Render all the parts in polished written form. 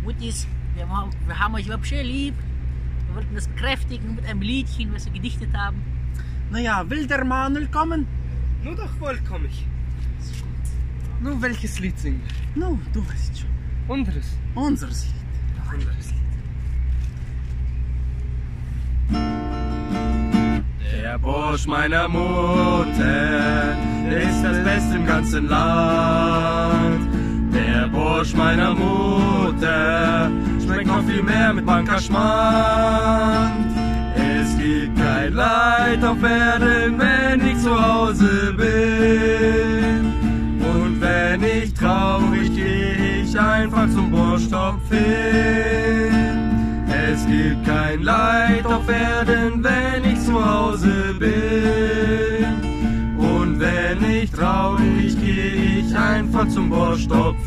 Muttis, wir haben euch überhaupt schön lieb. Wir wollten das bekräftigen mit einem Liedchen, was wir gedichtet haben. Naja, will der Manuel kommen? Nur doch wohl komm ich. Nun, welches Lied singen wir? No, du weißt schon. Unseres. Unseres Lied. Unseres Lied. Der Bursch meiner Mutter, der ist das Beste im ganzen Land. Der Bursch meiner Mutter schmeckt noch viel mehr mit Bankerschmand. Es gibt kein Leid auf Erden, wenn ich zu Hause bin. Und wenn ich traurig gehe ich einfach zum Borschtopf hin. Es gibt kein Leid auf Erden, wenn ich zu Hause bin. Und wenn ich traurig gehe ich einfach zum Borschtopf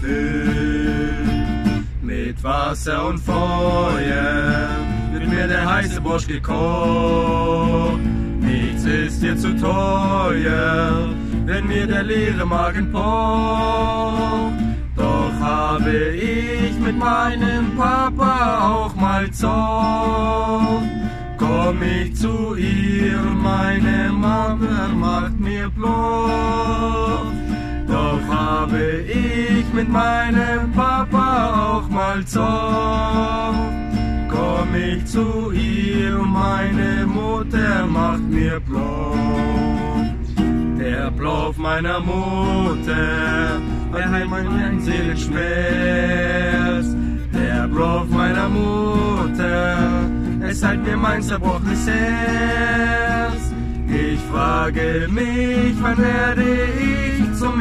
hin. Mit Wasser und Feuer wird mir der heiße Borsch gekocht. Nichts ist dir zu teuer, wenn mir der leere Magen pocht. Doch habe ich mit meinem Papa auch mal Zoff. Komm ich zu ihr, meine Mama macht mir Bluff. Doch habe ich mit meinem Papa auch mal Zoff. Komm ich zu ihr, meine Mutter macht mir Bluff. Der Bluff meiner Mutter heilt meinen Seelenschmerz. Der Bluff meiner Mutter, es heilt mir mein zerbrochenes Herz. Ich frage mich, wann werde ich zum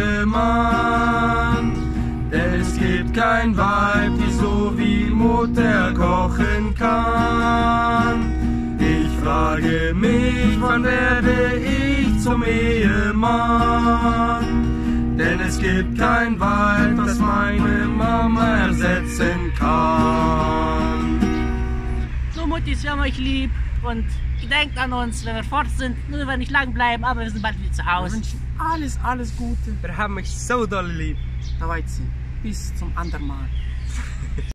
Ehemann? Denn es gibt kein Weib, die so wie Mutter kochen kann. Ich frage mich, wann werde ich zum Ehemann? Denn es gibt kein Weib, das meine Mama ersetzen kann. So Muttis, wir haben euch lieb und gedenkt an uns, wenn wir fort sind. Nur wir werden nicht lang bleiben, aber wir sind bald wieder zu Wir Hause. wünschen alles Gute. Wir haben euch so doll lieb. Давайте, bis zum anderen Mal.